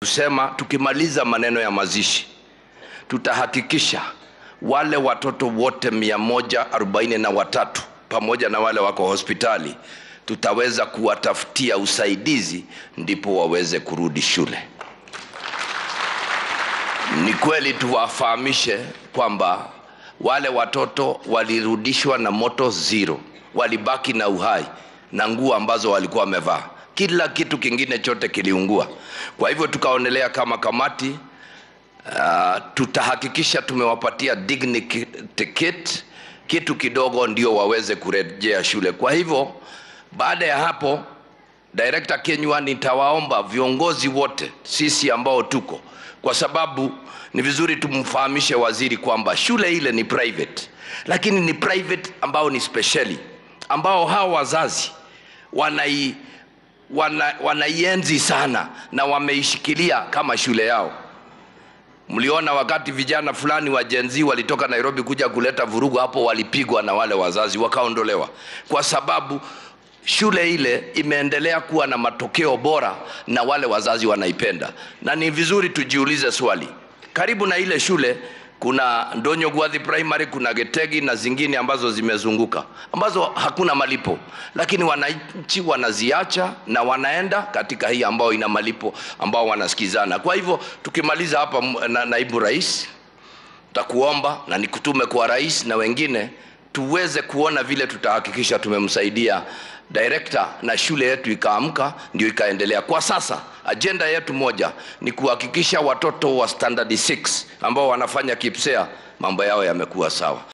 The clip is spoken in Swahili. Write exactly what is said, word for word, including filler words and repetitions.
Kusema tukimaliza maneno ya mazishi, tutahakikisha wale watoto wote mia moja arobaini na watatu pamoja na wale wako hospitali tutaweza kuwatafutia usaidizi ndipo waweze kurudi shule. Ni kweli tuwafahamishe kwamba wale watoto walirudishwa na moto zero, walibaki na uhai na nguo ambazo walikuwa wamevaa. Kila kitu kingine chote kiliungua. Kwa hivyo tukaonelea kama kamati, uh, tutahakikisha tumewapatia dignity kit, kitu kidogo ndio waweze kurejea shule. Kwa hivyo baada ya hapo, Director Kenywa, nitawaomba viongozi wote sisi ambao tuko, kwa sababu ni vizuri tumfahamishe waziri kwamba shule ile ni private, lakini ni private ambao ni specially, ambao hao wazazi wanai wana, wanaienzi sana na wameishikilia kama shule yao. Mliona wakati vijana fulani wa Gen Z walitoka Nairobi kuja kuleta vurugu hapo, walipigwa na wale wazazi wakaondolewa, kwa sababu shule ile imeendelea kuwa na matokeo bora na wale wazazi wanaipenda. Na ni vizuri tujiulize swali, karibu na ile shule kuna Ndonyo Gwathi Primary, kuna Getegi na zingine ambazo zimezunguka, ambazo hakuna malipo, lakini wananchi wanaziacha na wanaenda katika hii ambao ina malipo, ambao wanasikizana. Kwa hivyo tukimaliza hapa, na naibu rais, takuomba na nikutume kwa rais na wengine, tuweze kuona vile tutahakikisha tumemsaidia director na shule yetu ikaamka, ndio ikaendelea. Kwa sasa agenda yetu moja ni kuhakikisha watoto wa standard six ambao wanafanya kipsea mambo yao yamekuwa sawa.